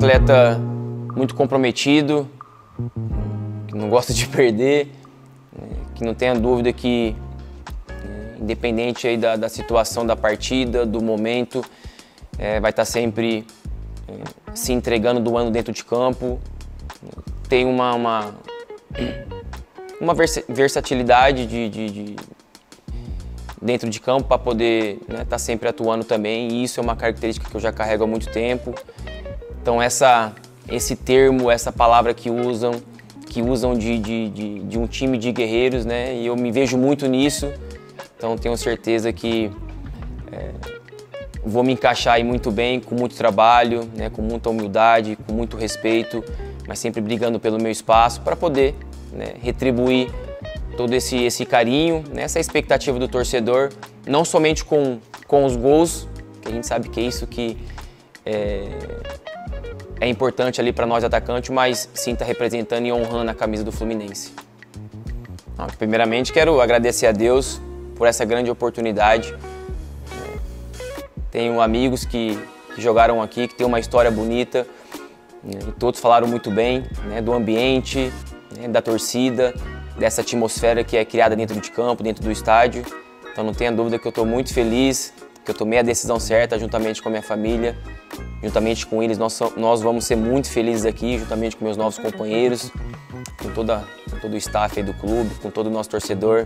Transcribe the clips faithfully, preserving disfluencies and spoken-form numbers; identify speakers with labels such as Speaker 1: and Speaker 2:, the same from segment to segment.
Speaker 1: atleta muito comprometido, que não gosta de perder, que não tenha dúvida que, independente aí da, da situação da partida, do momento, é, vai estar sempre é, se entregando, doando dentro de campo. Tem uma, uma, uma versatilidade de, de, de dentro de campo para poder estar, né, tá sempre atuando também, e isso é uma característica que eu já carrego há muito tempo. Então essa, esse termo, essa palavra que usam, que usam de, de, de, de um time de guerreiros, né, e eu me vejo muito nisso, então tenho certeza que é, vou me encaixar aí muito bem, com muito trabalho, né, com muita humildade, com muito respeito, mas sempre brigando pelo meu espaço para poder, né, retribuir todo esse, esse carinho, né, essa expectativa do torcedor, não somente com, com os gols, que a gente sabe que é isso que é, é importante ali para nós atacantes, mas sim tá representando e honrando a camisa do Fluminense. Então, primeiramente quero agradecer a Deus por essa grande oportunidade. Tenho amigos que, que jogaram aqui, que tem uma história bonita, né, e todos falaram muito bem, né, do ambiente, né, da torcida, dessa atmosfera que é criada dentro de campo, dentro do estádio. Então não tenha dúvida que eu estou muito feliz, que eu tomei a decisão certa juntamente com a minha família, juntamente com eles nós, nós vamos ser muito felizes aqui, juntamente com meus novos companheiros, com, toda, com todo o staff aí do clube, com todo o nosso torcedor.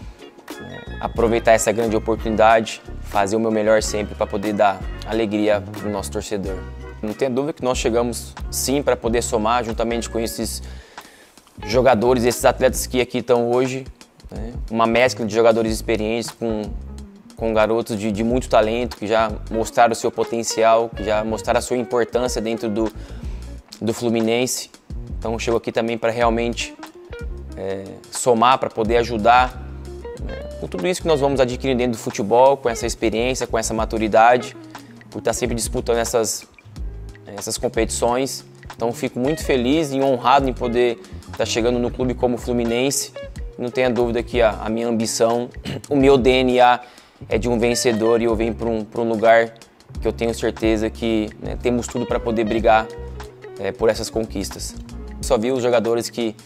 Speaker 1: É, aproveitar essa grande oportunidade, fazer o meu melhor sempre para poder dar alegria para o nosso torcedor. Não tenha dúvida que nós chegamos sim para poder somar juntamente com esses jogadores, esses atletas que aqui estão hoje, né? Uma mescla de jogadores experientes com, com garotos de, de muito talento, que já mostraram o seu potencial, que já mostraram a sua importância dentro do, do Fluminense. Então chego aqui também para realmente é, somar, para poder ajudar, né, com tudo isso que nós vamos adquirir dentro do futebol, com essa experiência, com essa maturidade, por estar sempre disputando essas, essas competições. Então fico muito feliz e honrado em poder estar chegando no clube como o Fluminense. Não tenha dúvida que a, a minha ambição, o meu D N A é de um vencedor, e eu venho para um, para um lugar que eu tenho certeza que, né, temos tudo para poder brigar é, por essas conquistas. Só vi os jogadores que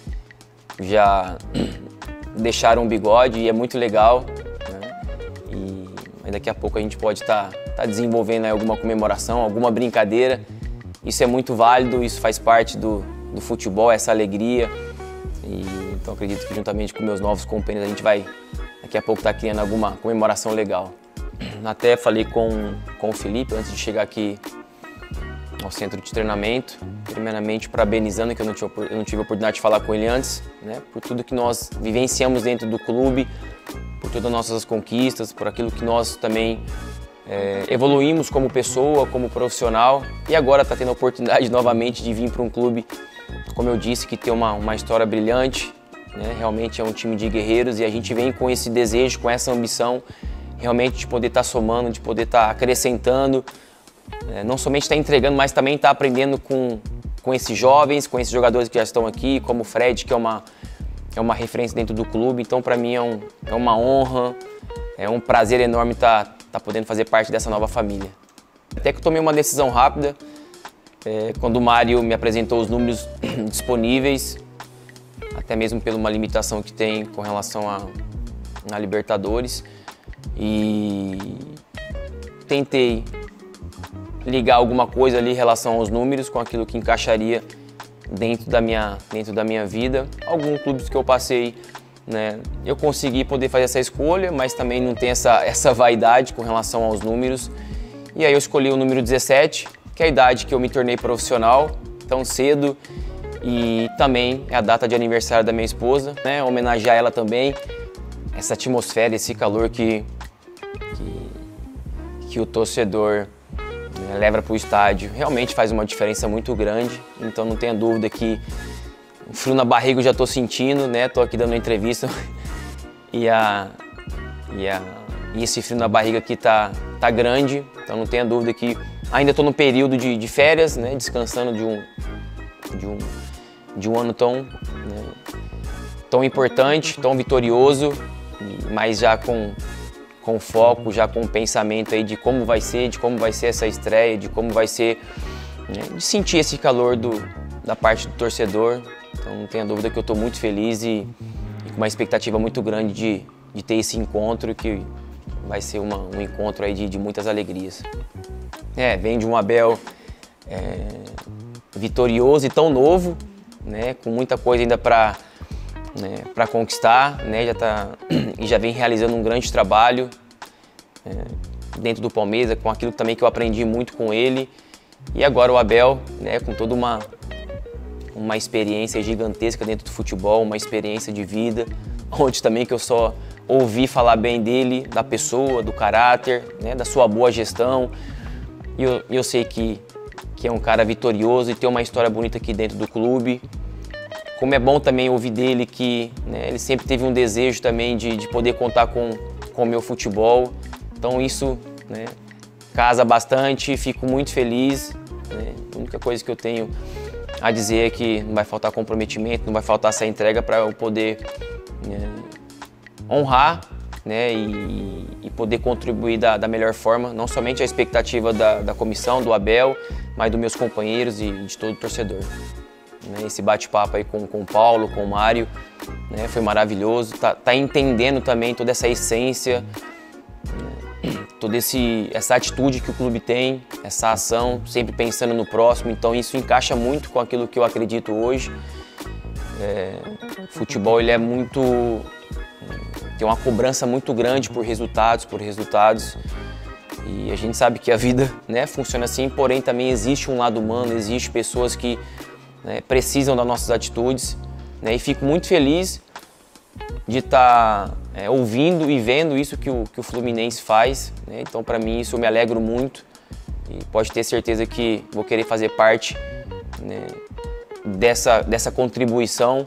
Speaker 1: já deixaram o bigode e é muito legal, né? E daqui a pouco a gente pode estar tá, tá desenvolvendo aí alguma comemoração, alguma brincadeira. Isso é muito válido, isso faz parte do, do futebol, essa alegria. E, então acredito que juntamente com meus novos companheiros a gente vai daqui a pouco estar tá criando alguma comemoração legal. Até falei com, com o Felipe antes de chegar aqui ao centro de treinamento, primeiramente parabenizando, que eu não, tive, eu não tive a oportunidade de falar com ele antes, né, por tudo que nós vivenciamos dentro do clube, por todas as nossas conquistas, por aquilo que nós também é, evoluímos como pessoa, como profissional, e agora está tendo a oportunidade novamente de vir para um clube, como eu disse, que tem uma, uma história brilhante, né, realmente é um time de guerreiros, e a gente vem com esse desejo, com essa ambição, realmente de poder estar tá somando, de poder estar tá acrescentando, é, não somente estar tá entregando, mas também estar tá aprendendo com, com esses jovens, com esses jogadores que já estão aqui, como o Fred, que é uma, é uma referência dentro do clube. Então, para mim, é, um, é uma honra, é um prazer enorme estar tá, tá podendo fazer parte dessa nova família. Até que eu tomei uma decisão rápida, é, quando o Mário me apresentou os números disponíveis, até mesmo por uma limitação que tem com relação a, a Libertadores, e tentei ligar alguma coisa ali em relação aos números com aquilo que encaixaria dentro da minha, dentro da minha vida. Alguns clubes que eu passei, né, eu consegui poder fazer essa escolha, mas também não tem essa, essa vaidade com relação aos números. E aí eu escolhi o número dezessete, que é a idade que eu me tornei profissional tão cedo, e também é a data de aniversário da minha esposa, né, homenagear ela também, essa atmosfera, esse calor que, que, que o torcedor leva para o estádio, realmente faz uma diferença muito grande. Então não tenha dúvida que o frio na barriga eu já estou sentindo, né? Estou aqui dando uma entrevista e, a, e, a, e esse frio na barriga aqui tá, tá grande. Então não tenha dúvida que ainda estou no período de, de férias, né? Descansando de um, de um, de um ano tão, né? tão importante, tão vitorioso, mas já com com foco, já com o pensamento aí de como vai ser, de como vai ser essa estreia, de como vai ser né, de sentir esse calor do, da parte do torcedor. Então não tenha dúvida que eu estou muito feliz e, e com uma expectativa muito grande de, de ter esse encontro, que vai ser uma, um encontro aí de, de muitas alegrias. É, vem de um Abel é, vitorioso e tão novo, né, com muita coisa ainda para né, para conquistar, né, já tá, e já vem realizando um grande trabalho é, dentro do Palmeiras, com aquilo também que eu aprendi muito com ele. E agora o Abel, né, com toda uma, uma experiência gigantesca dentro do futebol, uma experiência de vida, onde também que eu só ouvi falar bem dele, da pessoa, do caráter, né, da sua boa gestão. E eu, eu sei que, que é um cara vitorioso e tem uma história bonita aqui dentro do clube. Como é bom também ouvir dele que, né, ele sempre teve um desejo também de, de poder contar com, com o meu futebol. Então isso, né, casa bastante, fico muito feliz. Né? A única coisa que eu tenho a dizer é que não vai faltar comprometimento, não vai faltar essa entrega para eu poder né, honrar, né, e, e poder contribuir da, da melhor forma, não somente a expectativa da, da comissão, do Abel, mas dos meus companheiros e de todo o torcedor. Né? Esse bate-papo aí com, com o Paulo, com o Mário, né, foi maravilhoso, tá, tá entendendo também toda essa essência, toda esse, essa atitude que o clube tem, essa ação, sempre pensando no próximo, então isso encaixa muito com aquilo que eu acredito hoje. É, futebol ele é muito, tem uma cobrança muito grande por resultados, por resultados, e a gente sabe que a vida, né, funciona assim, porém também existe um lado humano, existe pessoas que, né, precisam das nossas atitudes, né, e fico muito feliz de estar tá, é, ouvindo e vendo isso que o, que o Fluminense faz, né? Então para mim isso eu me alegro muito e pode ter certeza que vou querer fazer parte, né, dessa, dessa contribuição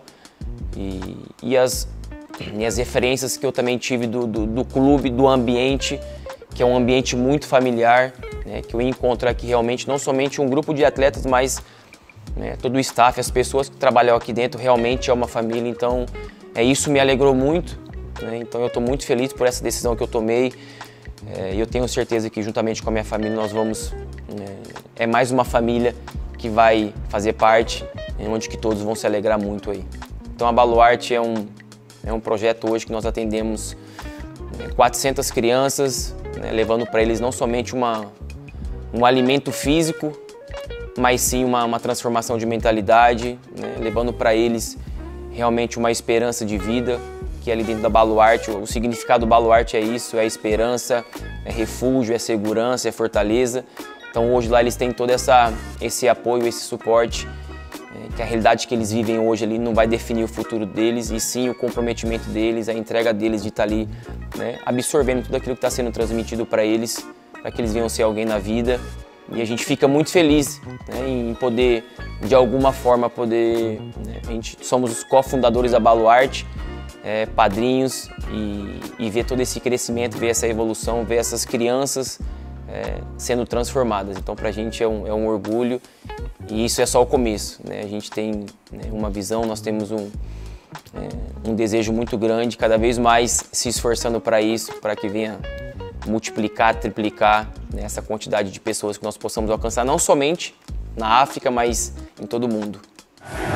Speaker 1: e, e, as, e as referências que eu também tive do, do, do clube, do ambiente, que é um ambiente muito familiar, né, que eu encontro aqui realmente não somente um grupo de atletas, mas né, todo o staff, as pessoas que trabalham aqui dentro realmente é uma família, então é, isso me alegrou muito, né, então eu estou muito feliz por essa decisão que eu tomei e é, eu tenho certeza que juntamente com a minha família nós vamos, é, é mais uma família que vai fazer parte, onde que todos vão se alegrar muito aí. Então a Baluarte é um, é um projeto hoje que nós atendemos né, quatrocentas crianças, né, levando para eles não somente uma, um alimento físico, mas sim uma, uma transformação de mentalidade, né, levando para eles realmente uma esperança de vida, que é ali dentro da Baluarte, o significado do Baluarte é isso, é esperança, é refúgio, é segurança, é fortaleza. Então hoje lá eles têm todo essa, esse apoio, esse suporte, é, que a realidade que eles vivem hoje ali não vai definir o futuro deles, e sim o comprometimento deles, a entrega deles de estar ali, né, absorvendo tudo aquilo que está sendo transmitido para eles, para que eles venham ser alguém na vida. E a gente fica muito feliz, né, em poder, de alguma forma, poder... Né, a gente somos os cofundadores da Baluarte, é, padrinhos, e, e ver todo esse crescimento, ver essa evolução, ver essas crianças é, sendo transformadas. Então, para a gente é um, é um orgulho e isso é só o começo. Né? A gente tem, né, uma visão, nós temos um, é, um desejo muito grande, cada vez mais se esforçando para isso, para que venha multiplicar, triplicar, né, essa quantidade de pessoas que nós possamos alcançar, não somente na África, mas em todo o mundo.